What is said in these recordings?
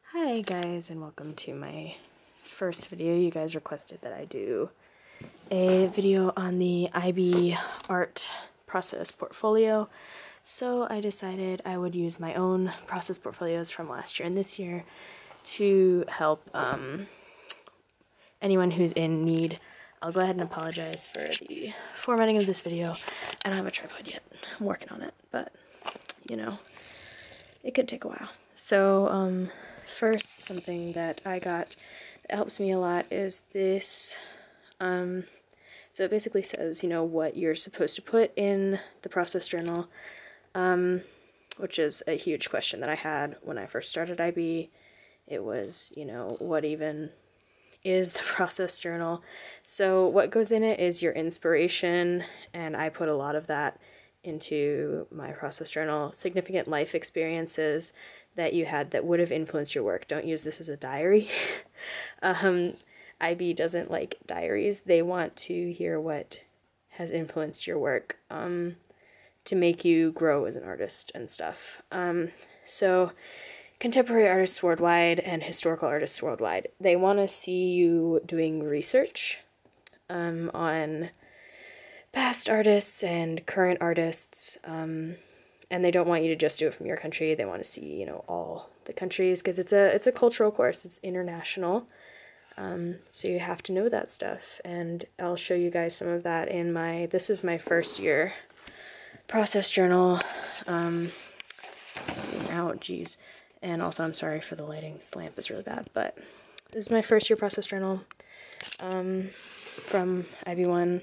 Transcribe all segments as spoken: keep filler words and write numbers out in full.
Hi guys, and welcome to my first video. You guys requested that I do a video on the I B art process portfolio, so I decided I would use my own process portfolios from last year and this year to help um, anyone who's in need. I'll go ahead and apologize for the formatting of this video. I don't have a tripod yet. I'm working on it, but you know, it could take a while. So, um, first, something that I got that helps me a lot is this. Um, so it basically says, you know, what you're supposed to put in the process journal, um, which is a huge question that I had when I first started I B. It was, you know, what even is the process journal? So what goes in it is your inspiration, and I put a lot of that into my process journal. Significant life experiences that you had that would have influenced your work. Don't use this as a diary. um, I B doesn't like diaries. They want to hear what has influenced your work um, to make you grow as an artist and stuff. Um, so contemporary artists worldwide and historical artists worldwide, they want to see you doing research um, on past artists and current artists, um, and they don't want you to just do it from your country. They want to see, you know, all the countries, because it's a it's a cultural course. It's international, um, so you have to know that stuff. And I'll show you guys some of that in my. This is my first year process journal. Um, zoom out, geez. And also, I'm sorry for the lighting. This lamp is really bad, but this is my first year process journal um, from I B one.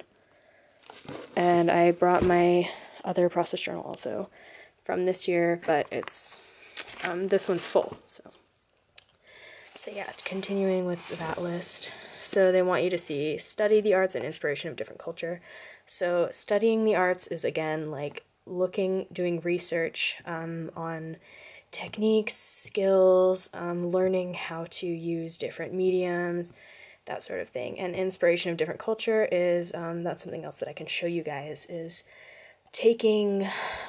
And I brought my other process journal also from this year, but it's, um, this one's full, so. So yeah, continuing with that list. So they want you to see, study the arts and inspiration of different culture. So studying the arts is, again, like looking, doing research um, on techniques, skills, um, learning how to use different mediums, that sort of thing. And inspiration of different culture is, um, that's something else that I can show you guys, is taking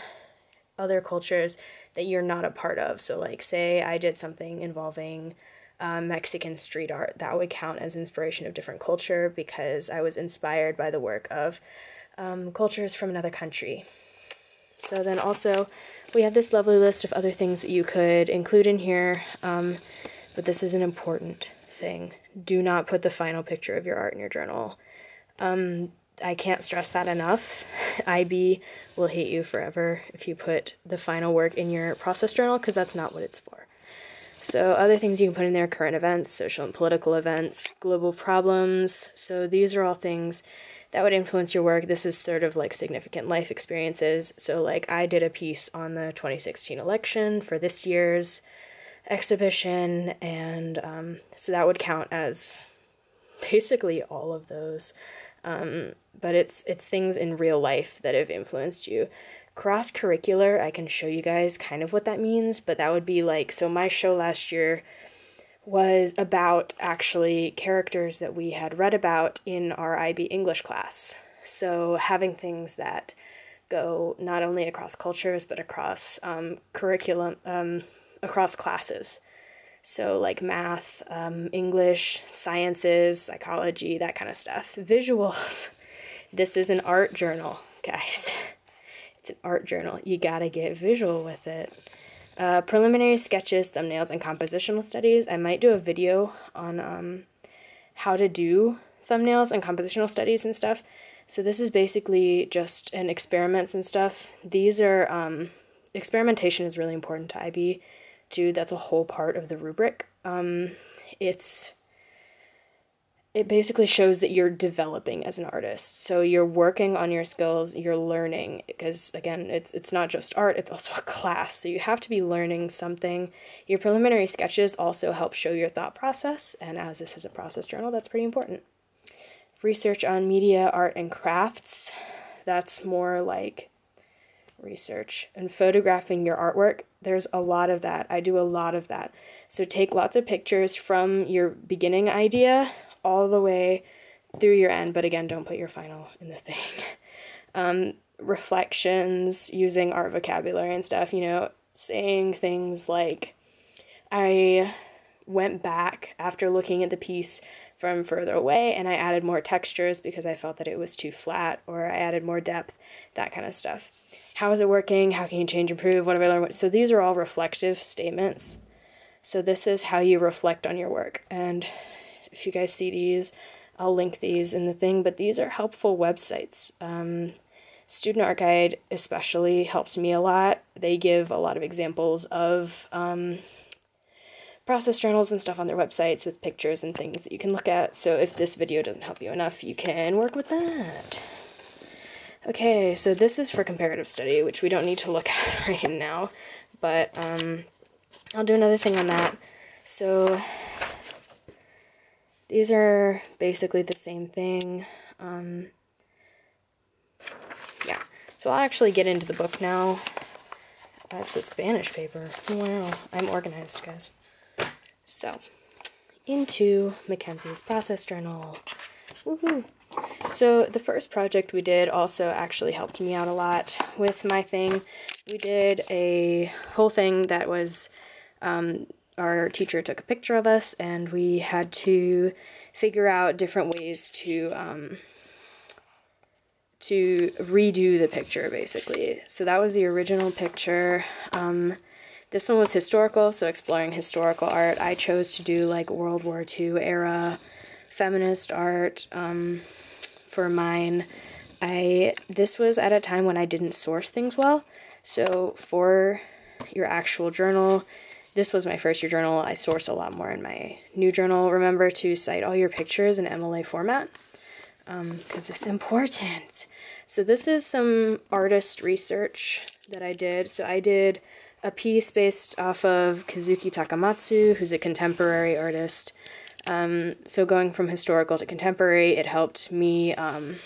other cultures that you're not a part of. So like, say I did something involving um, Mexican street art, that would count as inspiration of different culture because I was inspired by the work of um, cultures from another country. So then also, we have this lovely list of other things that you could include in here, um, but this is an important thing. Do not put the final picture of your art in your journal. Um, I can't stress that enough. I B will hate you forever if you put the final work in your process journal, because that's not what it's for. So other things you can put in there: current events, social and political events, global problems. So these are all things that would influence your work. This is sort of like significant life experiences. So like I did a piece on the twenty sixteen election for this year's exhibition, and um, so that would count as basically all of those. Um, but it's it's things in real life that have influenced you. Cross-curricular, I can show you guys kind of what that means, but that would be like, so my show last year was about actually characters that we had read about in our I B English class. So having things that go not only across cultures, but across um, curriculum, um, across classes. So like math, um, English, sciences, psychology, that kind of stuff. Visuals. This is an art journal, guys. It's an art journal. You gotta get visual with it. Uh, preliminary sketches, thumbnails, and compositional studies. I might do a video on um, how to do thumbnails and compositional studies and stuff. So this is basically just an experiments and stuff. These are, um, experimentation is really important to I B too. That's a whole part of the rubric. Um, it's, it basically shows that you're developing as an artist. So you're working on your skills, you're learning, because again, it's it's not just art, it's also a class. So you have to be learning something. Your preliminary sketches also help show your thought process, and as this is a process journal, that's pretty important. Research on media, art, and crafts. That's more like research. And photographing your artwork, there's a lot of that. I do a lot of that. So take lots of pictures from your beginning idea all the way through your end, but again, don't put your final in the thing. Um, reflections, using art vocabulary and stuff, you know, saying things like, I went back after looking at the piece from further away, and I added more textures because I felt that it was too flat, or I added more depth, that kind of stuff. How is it working? How can you change, improve? What have I learned? So these are all reflective statements. So this is how you reflect on your work. And if you guys see these, I'll link these in the thing, but these are helpful websites. Um, Student Art Guide especially helps me a lot. They give a lot of examples of um, process journals and stuff on their websites with pictures and things that you can look at. So if this video doesn't help you enough, you can work with that. Okay, so this is for comparative study, which we don't need to look at right now, but um, I'll do another thing on that. So these are basically the same thing. Um, yeah, so I'll actually get into the book now. That's a Spanish paper. Wow, I'm organized, guys. So, into Mackenzie's process journal. Woohoo! So the first project we did also actually helped me out a lot with my thing. We did a whole thing that was, um, our teacher took a picture of us, and we had to figure out different ways to, um, to redo the picture, basically. So that was the original picture. Um, this one was historical, so exploring historical art. I chose to do like World War Two era feminist art um, for mine. I this was at a time when I didn't source things well, so for your actual journal, this was my first year journal. I source a lot more in my new journal. Remember to cite all your pictures in M L A format, um, because it's important. So this is some artist research that I did. So I did a piece based off of Kazuki Takamatsu, who's a contemporary artist. Um, so going from historical to contemporary, it helped me um,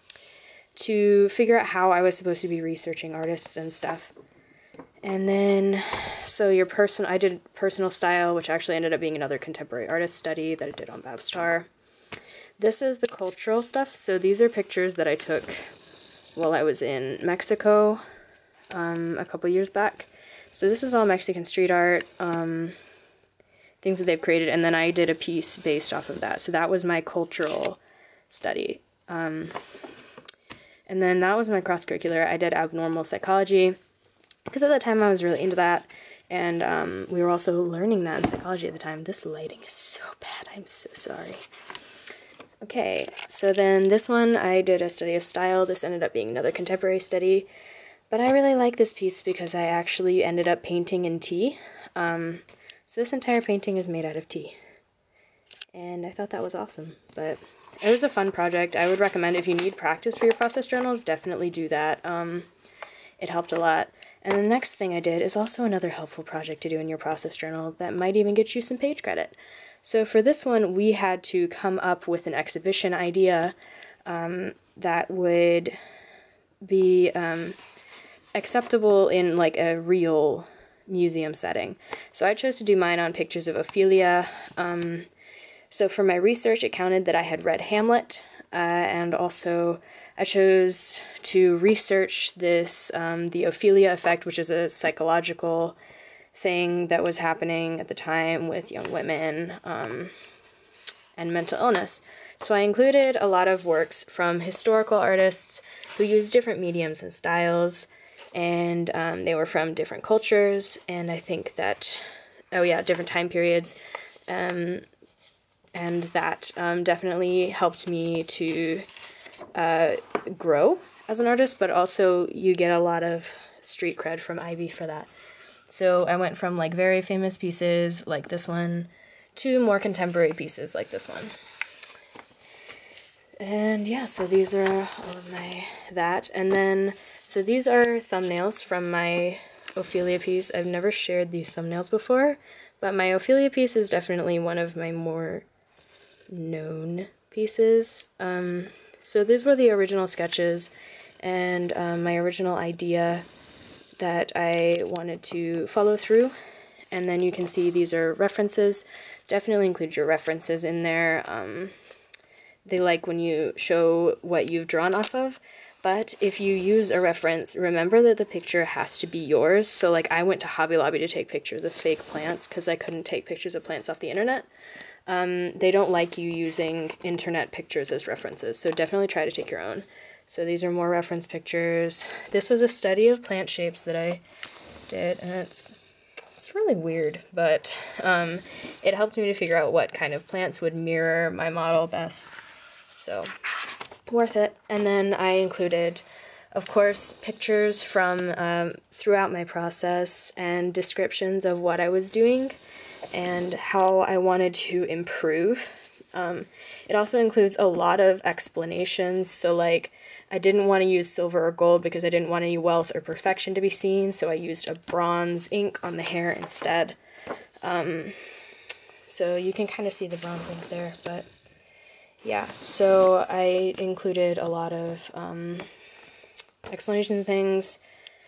to figure out how I was supposed to be researching artists and stuff. And then, so your person, I did personal style, which actually ended up being another contemporary artist study that I did on Babstar. This is the cultural stuff. So these are pictures that I took while I was in Mexico um, a couple years back. So this is all Mexican street art. Um, things that they've created, and then I did a piece based off of that. So that was my cultural study. Um, and then that was my cross-curricular. I did abnormal psychology, because at the time I was really into that, and um, we were also learning that in psychology at the time. This lighting is so bad, I'm so sorry. Okay, so then this one I did a study of style. This ended up being another contemporary study, but I really like this piece because I actually ended up painting in tea. Um, So this entire painting is made out of tea, and I thought that was awesome, but it was a fun project. I would recommend, if you need practice for your process journals, definitely do that. Um, it helped a lot. And the next thing I did is also another helpful project to do in your process journal that might even get you some page credit. So for this one, we had to come up with an exhibition idea um, that would be um, acceptable in like a real museum setting. So I chose to do mine on pictures of Ophelia. Um, so for my research, it counted that I had read Hamlet, uh, and also I chose to research this, um, the Ophelia effect, which is a psychological thing that was happening at the time with young women um, and mental illness. So I included a lot of works from historical artists who used different mediums and styles, and um, they were from different cultures, and I think that, oh yeah, different time periods, um, and that um, definitely helped me to uh, grow as an artist, but also you get a lot of street cred from Ivy for that. So I went from like very famous pieces like this one to more contemporary pieces like this one. And yeah, so these are all of my, that, and then, so these are thumbnails from my Ophelia piece. I've never shared these thumbnails before, but my Ophelia piece is definitely one of my more known pieces. Um, so these were the original sketches, and um, my original idea that I wanted to follow through, and then you can see these are references. Definitely include your references in there. Um, They like when you show what you've drawn off of, But if you use a reference, remember that the picture has to be yours. So like I went to Hobby Lobby to take pictures of fake plants because I couldn't take pictures of plants off the internet. Um, they don't like you using internet pictures as references, so definitely try to take your own. So these are more reference pictures. This was a study of plant shapes that I did, and it's it's really weird, but um, it helped me to figure out what kind of plants would mirror my model best. So worth it. And then I included, of course, pictures from um, throughout my process and descriptions of what I was doing and how I wanted to improve. Um, it also includes a lot of explanations, so like I didn't want to use silver or gold because I didn't want any wealth or perfection to be seen, so I used a bronze ink on the hair instead. Um, so you can kind of see the bronze ink there, but yeah, so I included a lot of um, explanation things,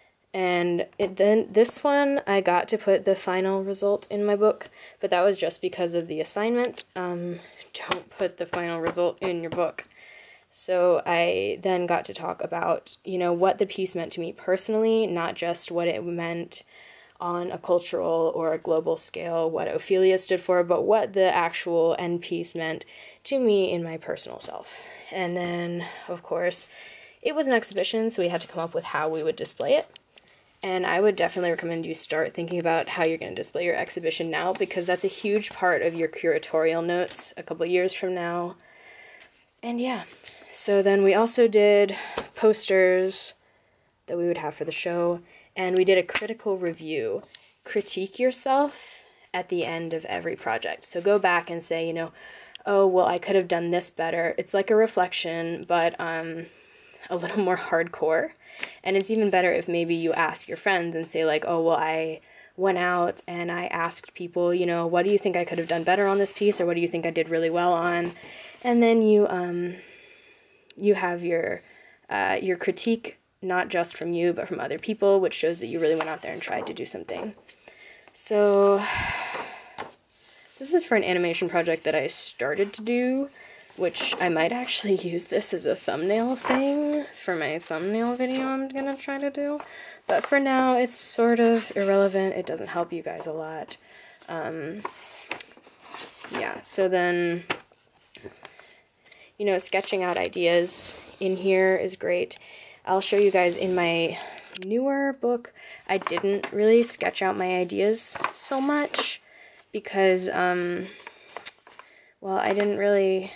and it, then this one I got to put the final result in my book, but that was just because of the assignment. Um, don't put the final result in your book. So I then got to talk about, you know, what the piece meant to me personally, not just what it meant on a cultural or a global scale, what Ophelia stood for, but what the actual end piece meant to me in my personal self. And then, of course, it was an exhibition, so we had to come up with how we would display it. And I would definitely recommend you start thinking about how you're going to display your exhibition now, because that's a huge part of your curatorial notes a couple years from now. And yeah, so then we also did posters that we would have for the show, and we did a critical review. Critique yourself at the end of every project. So go back and say, you know, oh, well, I could have done this better. It's like a reflection, but um, a little more hardcore. And it's even better if maybe you ask your friends and say like, oh, well, I went out and I asked people, you know, what do you think I could have done better on this piece, or what do you think I did really well on? And then you um, you have your uh, your critique, not just from you, but from other people, which shows that you really went out there and tried to do something. So this is for an animation project that I started to do, which I might actually use this as a thumbnail thing for my thumbnail video I'm gonna try to do. But for now, it's sort of irrelevant. It doesn't help you guys a lot. Um, yeah, so then, you know, sketching out ideas in here is great. I'll show you guys in my newer book, I didn't really sketch out my ideas so much because, um, well, I didn't really...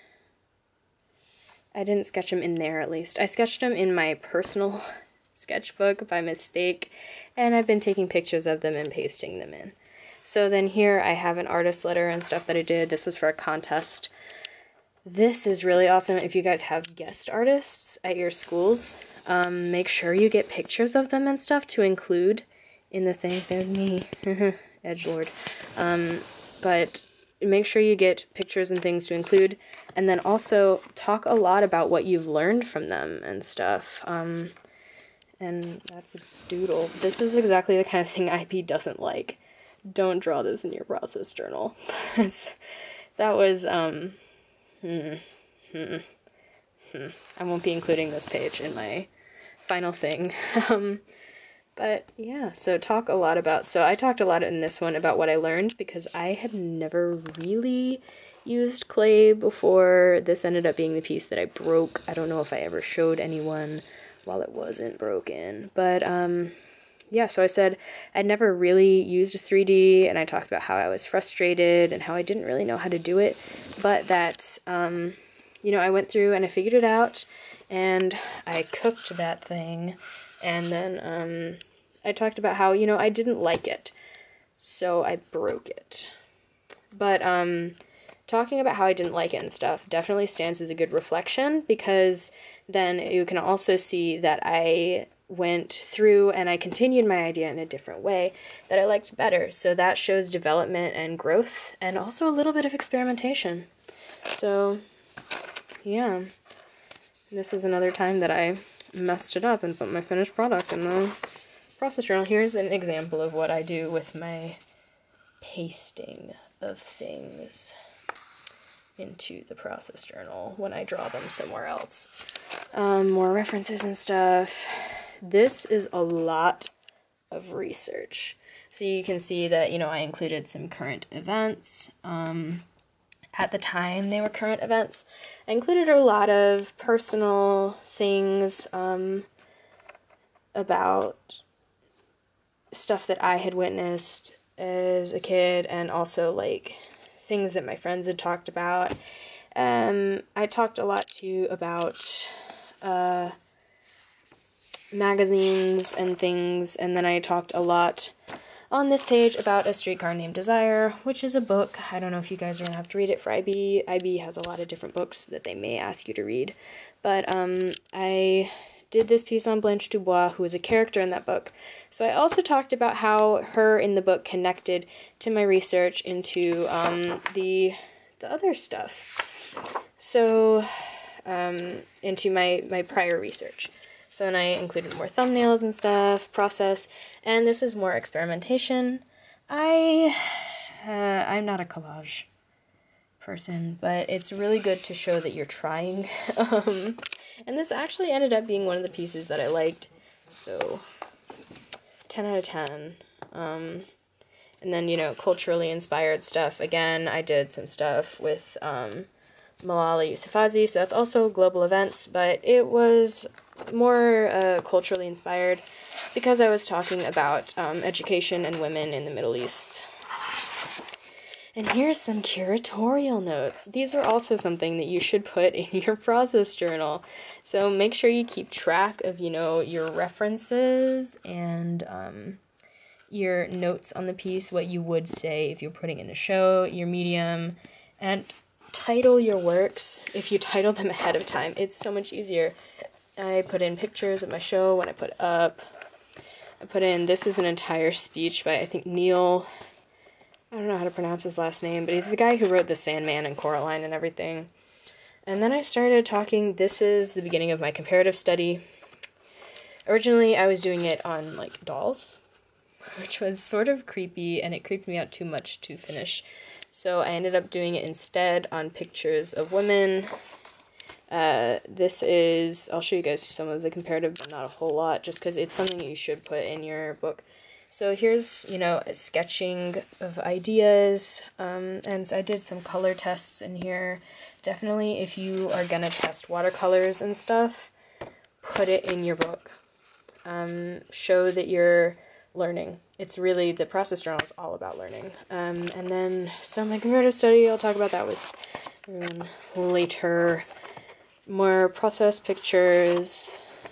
I didn't sketch them in there, at least. I sketched them in my personal sketchbook by mistake, and I've been taking pictures of them and pasting them in. So then here I have an artist letter and stuff that I did. This was for a contest. This is really awesome if you guys have guest artists at your schools. Um, make sure you get pictures of them and stuff to include in the thing. There's me, edgelord. Um, but make sure you get pictures and things to include, and then also talk a lot about what you've learned from them and stuff. Um, and that's a doodle. This is exactly the kind of thing I B doesn't like. Don't draw this in your process journal. It's, that was, um, hmm, hmm, hmm. I won't be including this page in my final thing. um, But yeah, so talk a lot about, so I talked a lot in this one about what I learned because I had never really used clay before. This ended up being the piece that I broke. I don't know if I ever showed anyone while it wasn't broken, but um, yeah, so I said I'd never really used three D, and I talked about how I was frustrated and how I didn't really know how to do it, but that, um, you know, I went through and I figured it out, and I cooked that thing. And then um, I talked about how, you know, I didn't like it, so I broke it. But um, talking about how I didn't like it and stuff definitely stands as a good reflection, because then you can also see that I went through and I continued my idea in a different way that I liked better. So that shows development and growth, and also a little bit of experimentation. So, yeah. This is another time that I messed it up and put my finished product in the process journal. Here's an example of what I do with my pasting of things. into the process journal when I draw them somewhere else. Um, more references and stuff. This is a lot of research. So you can see that, you know, I included some current events. Um, at the time they were current events. I included a lot of personal things um, about stuff that I had witnessed as a kid, and also like things that my friends had talked about. Um, I talked a lot too about uh, magazines and things, and then I talked a lot on this page about A Streetcar Named Desire, which is a book. I don't know if you guys are going to have to read it for I B. I B has a lot of different books that they may ask you to read. But um, I did this piece on Blanche Dubois, who is a character in that book. So I also talked about how her in the book connected to my research into um, the, the other stuff. So, um, into my, my prior research. So then I included more thumbnails and stuff, process, and this is more experimentation. I, uh, I'm not a collage person, but it's really good to show that you're trying. um, and this actually ended up being one of the pieces that I liked, so ten out of ten. Um, and then, you know, culturally inspired stuff. Again, I did some stuff with um, Malala Yousafzai, so that's also global events, but it was more uh, culturally inspired because I was talking about um, education and women in the Middle East. And here's some curatorial notes. These are also something that you should put in your process journal. So make sure you keep track of, you know, your references and um, your notes on the piece, what you would say if you're putting in a show, your medium, and title your works. If you title them ahead of time, it's so much easier. I put in pictures of my show when I put it up. I put in, this is an entire speech by, I think, Neil, I don't know how to pronounce his last name, but he's the guy who wrote The Sandman and Coraline and everything. And then I started talking, this is the beginning of my comparative study. Originally, I was doing it on, like, dolls, which was sort of creepy, and it creeped me out too much to finish. So I ended up doing it instead on pictures of women. Uh, this is, I'll show you guys some of the comparative, but not a whole lot, just because it's something you should put in your book. So here's, you know, a sketching of ideas, um, and I did some color tests in here. Definitely, if you are gonna test watercolors and stuff, put it in your book. Um, show that you're learning. It's really, the process journal is all about learning. Um, and then, so my comparative study, I'll talk about that with everyone later. More process pictures.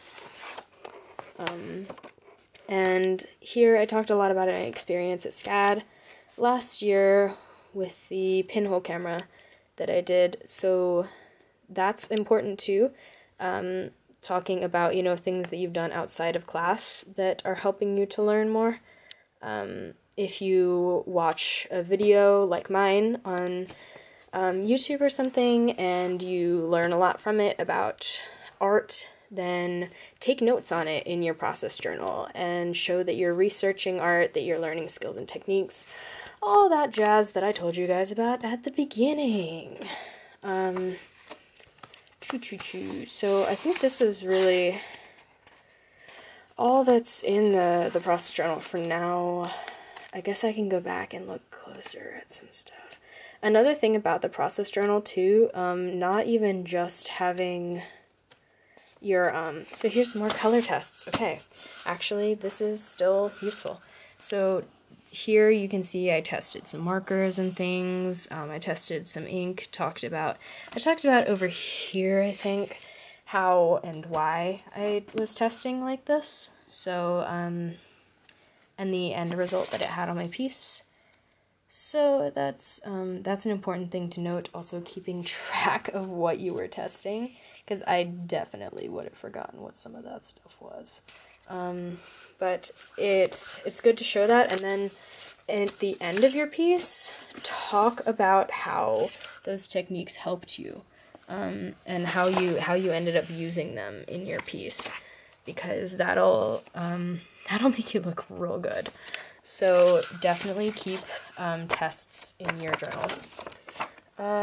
Um, and here I talked a lot about an experience at SCAD last year with the pinhole camera that I did. So that's important too. Um, talking about, you know, things that you've done outside of class that are helping you to learn more. Um, if you watch a video like mine on um, YouTube or something and you learn a lot from it about art, then take notes on it in your process journal and show that you're researching art, that you're learning skills and techniques, all that jazz that I told you guys about at the beginning. Um, choo choo choo. So I think this is really all that's in the, the process journal for now. I guess I can go back and look closer at some stuff. Another thing about the process journal too, um, not even just having your, um, so here's some more color tests. Okay, actually this is still useful. So here you can see I tested some markers and things. Um, I tested some ink, talked about, I talked about over here, I think, how and why I was testing like this. So, um, and the end result that it had on my piece. So that's, um, that's an important thing to note, also keeping track of what you were testing, because I definitely would have forgotten what some of that stuff was. Um, but it, it's good to show that, and then at the end of your piece, talk about how those techniques helped you, um, and how you, how you ended up using them in your piece, because that'll, um, that'll make you look real good. So definitely keep um, tests in your journal. Uh,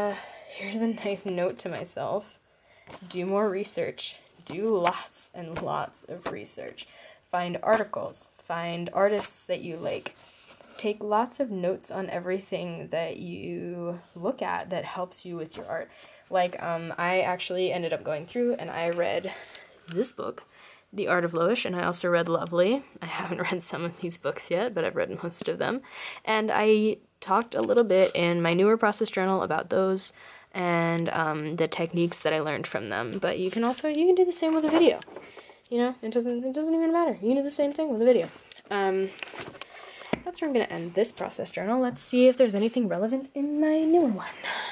here's a nice note to myself. Do more research. Do lots and lots of research. Find articles. Find artists that you like. Take lots of notes on everything that you look at that helps you with your art. Like, um, I actually ended up going through and I read this book, The Art of Loish, and I also read Lovely. I haven't read some of these books yet, but I've read most of them. And I talked a little bit in my newer process journal about those and um, the techniques that I learned from them. But you can also, you can do the same with a video. You know, it doesn't, it doesn't even matter. You can do the same thing with a video. Um, that's where I'm going to end this process journal. Let's see if there's anything relevant in my newer one.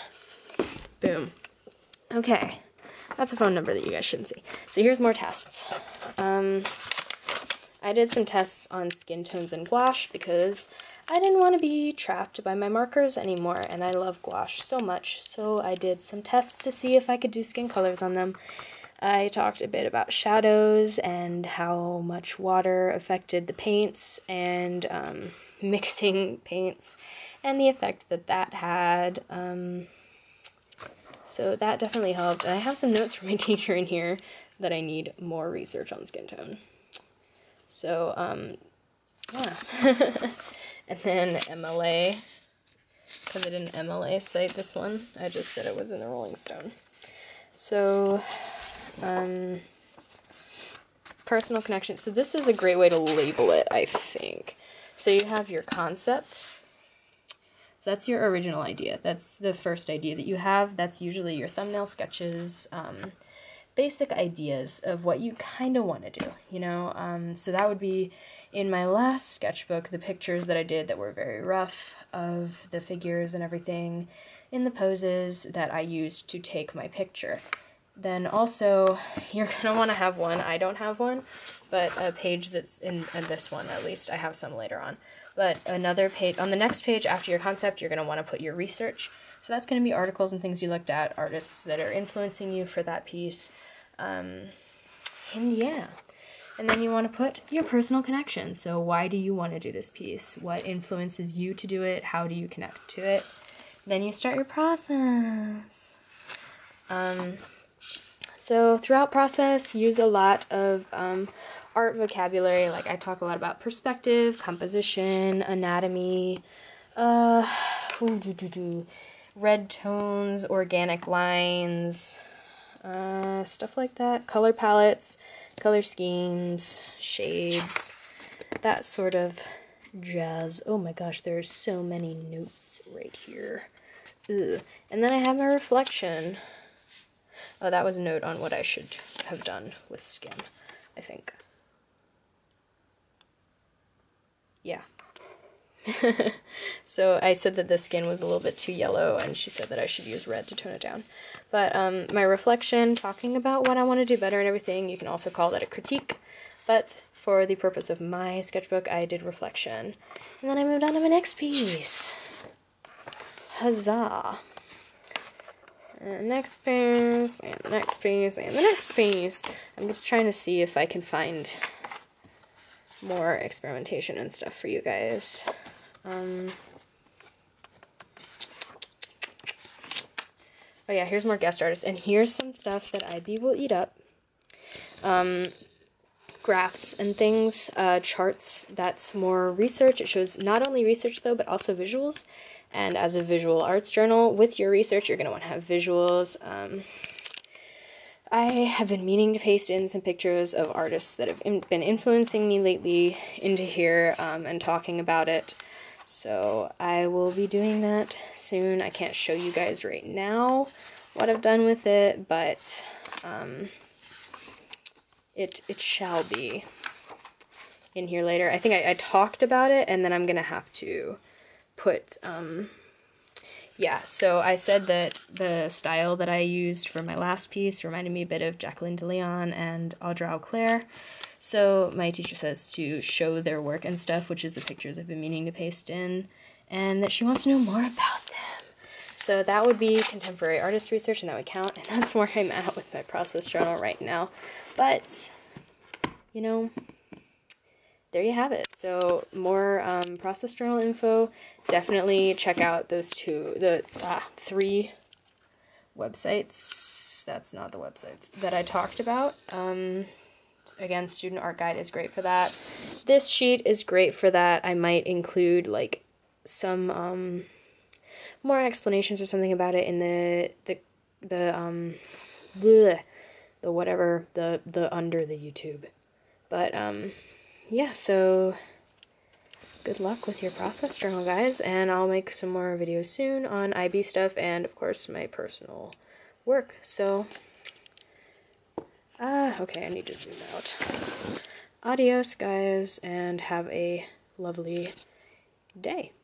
Boom. Okay, that's a phone number that you guys shouldn't see. So here's more tests. Um, I did some tests on skin tones and gouache because I didn't want to be trapped by my markers anymore, and I love gouache so much, so I did some tests to see if I could do skin colors on them. I talked a bit about shadows and how much water affected the paints and um, mixing paints and the effect that that had. Um, So that definitely helped. And I have some notes from my teacher in here that I need more research on skin tone. So, um, yeah. And then M L A, because I didn't M L A cite this one. I just said it was in the Rolling Stone. So, um, personal connection. So this is a great way to label it, I think. So you have your concept. So that's your original idea. That's the first idea that you have. That's usually your thumbnail sketches, um, basic ideas of what you kind of want to do, you know? Um, so that would be, in my last sketchbook, the pictures that I did that were very rough of the figures and everything in the poses that I used to take my picture. Then also, you're going to want to have one, I don't have one, but a page that's in, in this one at least. I have some later on. But another page, on the next page after your concept, you're going to want to put your research. So that's going to be articles and things you looked at, artists that are influencing you for that piece. Um, and yeah. And then you want to put your personal connection. So why do you want to do this piece? What influences you to do it? How do you connect to it? Then you start your process. Um, so throughout process, use a lot of um, art vocabulary. Like I talk a lot about perspective, composition, anatomy, uh, red tones, organic lines, uh, stuff like that, color palettes, color schemes, shades, that sort of jazz. Oh my gosh, there are so many notes right here. Ugh. And then I have my reflection. Oh, that was a note on what I should have done with skin, I think. Yeah. So I said that the skin was a little bit too yellow, and she said that I should use red to tone it down. But um, my reflection, talking about what I want to do better and everything, you can also call that a critique. But for the purpose of my sketchbook, I did reflection. And then I moved on to my next piece. Huzzah. And the next piece, and the next piece, and the next piece. I'm just trying to see if I can find more experimentation and stuff for you guys. Um, oh yeah, here's more guest artists, and here's some stuff that I B will eat up. Um, graphs and things, uh, charts, that's more research. It shows not only research though, but also visuals. And as a visual arts journal, with your research, you're going to want to have visuals. Um, I have been meaning to paste in some pictures of artists that have in been influencing me lately into here um, and talking about it. So I will be doing that soon. I can't show you guys right now what I've done with it, but um, it, it shall be in here later. I think I, I talked about it, and then I'm going to have to put, um, yeah, so I said that the style that I used for my last piece reminded me a bit of Jacqueline de Leon and Audra Auclair. So my teacher says to show their work and stuff, which is the pictures I've been meaning to paste in, and that she wants to know more about them. So that would be contemporary artist research, and that would count, and that's where I'm at with my process journal right now. But, you know, there you have it. So more um, process journal info. Definitely check out those two, the ah, three websites. That's not the websites that I talked about. Um, again, Student Art Guide is great for that. This sheet is great for that. I might include like some um, more explanations or something about it in the the the um bleh, the whatever the the under the YouTube. But um, yeah. So good luck with your process journal, guys, and I'll make some more videos soon on I B stuff and, of course, my personal work. So, ah, uh, okay, I need to zoom out. Adios, guys, and have a lovely day.